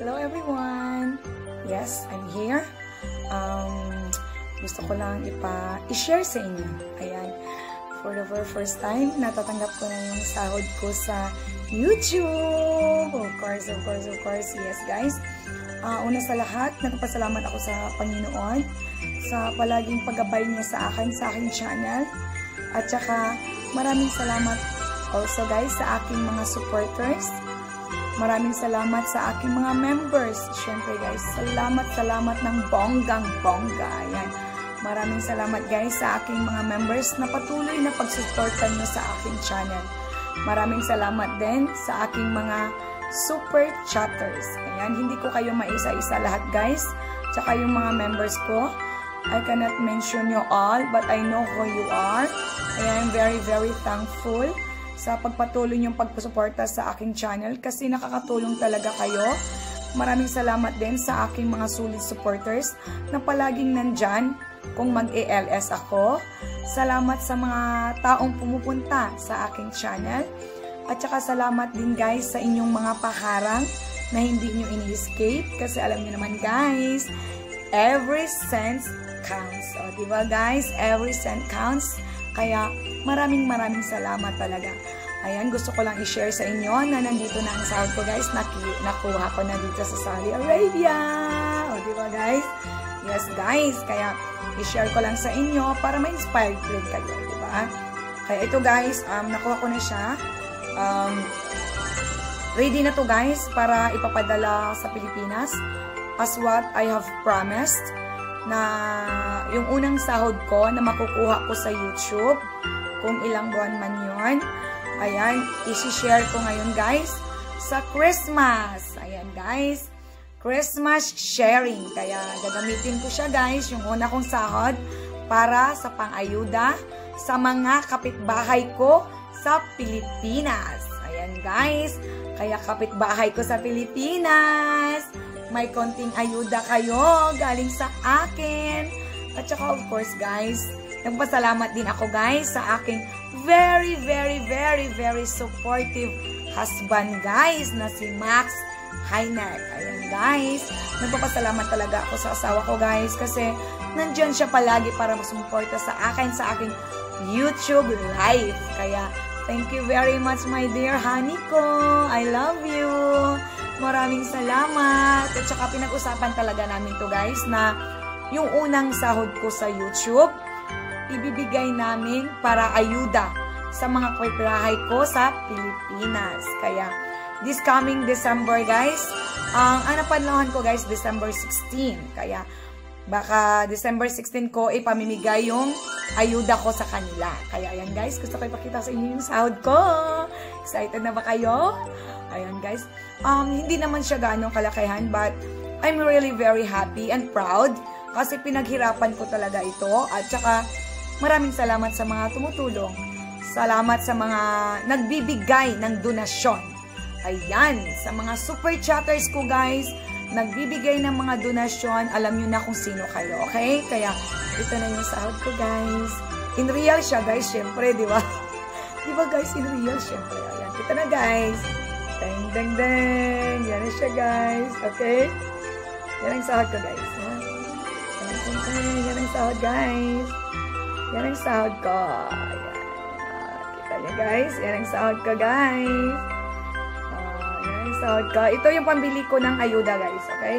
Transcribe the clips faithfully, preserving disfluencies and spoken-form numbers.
Hello everyone! Yes, I'm here. Um, gusto ko lang ipa i-share sa inyo. Ayan, for the very first time, natatanggap ko na yung sahod ko sa YouTube. Of course, of course, of course. Yes, guys. Uh, una sa lahat, nagpasalamat ako sa Panginoon sa palaging paggabay niya sa akin, sa aking channel. At saka, maraming salamat also guys sa aking mga supporters. Maraming salamat sa aking mga members. Siyempre guys, salamat, salamat ng bonggang-bongga. Ayan. Maraming salamat guys sa aking mga members na patuloy na pagsuportan nyo sa aking channel. Maraming salamat din sa aking mga super chatters. Ayan, hindi ko kayo maisa-isa lahat guys. Tsaka yung mga members ko, I cannot mention you all, but I know who you are. Ayan, very, very thankful sa pagpatuloy niyong pagpasuporta sa aking channel kasi nakakatulong talaga kayo. Maraming salamat din sa aking mga solid supporters na palaging nandyan kung mag-A L S ako. Salamat sa mga taong pumupunta sa aking channel. At saka salamat din guys sa inyong mga paharang na hindi nyo ini-escape kasi alam nyo naman guys, every cent counts. O, diba guys? Every cent counts. Kaya maraming maraming salamat talaga. Ayan, gusto ko lang i-share sa inyo na nandito na ang sahod ko guys. Naki, nakuha ko na dito sa Saudi Arabia. O, diba guys? Yes guys, kaya i-share ko lang sa inyo para ma-inspired din kayo, diba? Kaya ito guys, um, nakuha ko na siya. Um, ready na to guys para ipapadala sa Pilipinas as what I have promised na yung unang sahod ko na makukuha ko sa YouTube, kung ilang buwan man yun, ayan, isi-share ko ngayon guys sa Christmas. Ayan guys, Christmas sharing. Kaya gagamitin ko siya guys, yung una kong sahod para sa pang-ayuda sa mga kapitbahay ko sa Pilipinas. Ayan guys, kaya kapitbahay ko sa Pilipinas, may konting ayuda kayo galing sa akin. At saka of course guys, nagpasalamat din ako guys sa aking very, very, very, very supportive husband guys na si Max Heiner. Ayan guys, nagpapasalamat talaga ako sa asawa ko guys kasi nandyan siya palagi para masumuporta sa akin sa aking YouTube live. Kaya thank you very much my dear honey ko. I love you. Maraming salamat. At saka pinag-usapan talaga namin to guys na yung unang sahod ko sa YouTube, ibibigay namin para ayuda sa mga kapitbahay ko sa Pilipinas. Kaya this coming December guys, ang uh, anapanlahan ko guys, December sixteen. Kaya baka December sixteen ko ipamimigay yung ayuda ko sa kanila. Kaya ayan guys, gusto ko ipakita sa inyo yung sahod ko. Excited na ba kayo? Ayan guys, um, hindi naman siya ganong kalakihan but I'm really very happy and proud kasi pinaghirapan ko talaga ito. At saka maraming salamat sa mga tumutulong. Salamat sa mga nagbibigay ng donasyon. Ayan, sa mga super chatters ko guys, nagbibigay ng mga donasyon, alam nyo na kung sino kayo, okay? Kaya ito na yung sahod ko guys. In real siya guys, syempre, di ba? Di ba guys, in real syempre. Ayan, ito na guys. Deng, deng, deng. Yan na siya guys, okay? Yan ang sahod ko guys. Ha? Deng, deng, deng. Yan ang sahod guys. Yan ang sahod ko. Ayan. Kita niyo guys, yan ang sahod ko guys. Sahod ko. Ito yung pambili ko ng ayuda guys, okay?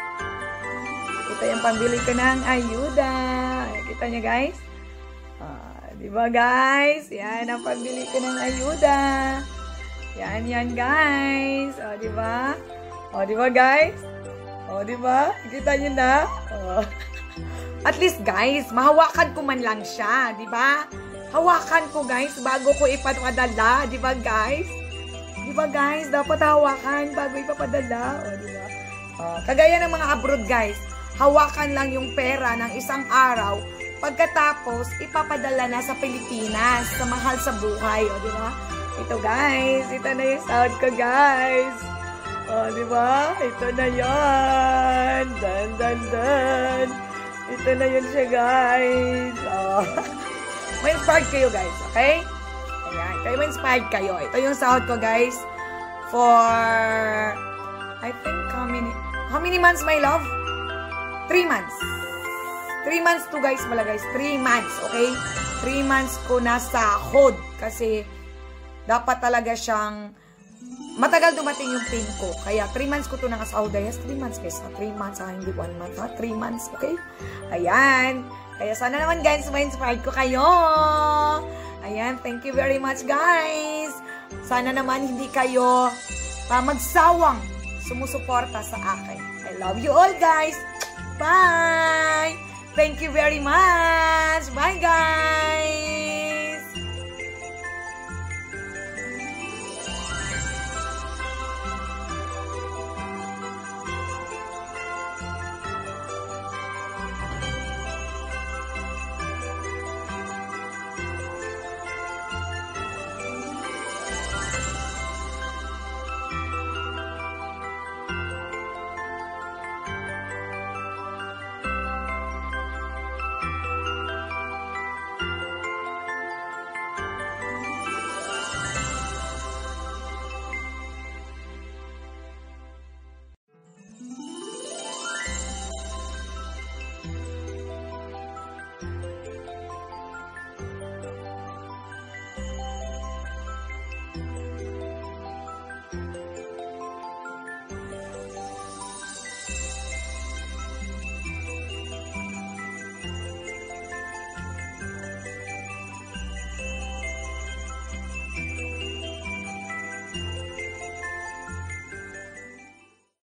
Ito yung pambili ko ng ayuda. Kita nyo guys? Ah, diba guys? Yan ang pambili ko ng ayuda. Yan, yan guys. O, diba? O, diba guys? O, diba? Kita nyo na? O. At least guys, mahawakan ko man lang siya, diba? Hawakan ko guys bago ko ipadala, diba guys? Diba guys, dapat hawakan bago ipapadala. O, diba? O, kagaya ng mga abroad guys, hawakan lang yung pera ng isang araw. Pagkatapos, ipapadala na sa Pilipinas, sa mahal sa buhay. O, diba? Ito guys, ito na yung sahod ko guys. O, diba? Ito na yan. Dan, dan, dan. Ito na yun siya guys. O. May inspired kayo guys, okay? Ayan, kayo ma-inspired kayo. Ito yung sahod ko guys for I think how many, how many months, my love? Three months. Three months to guys pala guys. Three months, okay? Three months ko na sahod. Kasi, dapat talaga siyang, matagal dumating yung pin ko. Kaya, three months ko to nakasahod. Yes, three months guys. Ha? Three months, ha? Hindi one month, ha? Three months, okay? Ayan. Kaya, sana naman guys, ma-inspired ko kayo. Ayan, thank you very much guys. Sana naman hindi kayo uh, magsawang sumusuporta sa akin. I love you all guys. Bye! Thank you very much. Bye guys!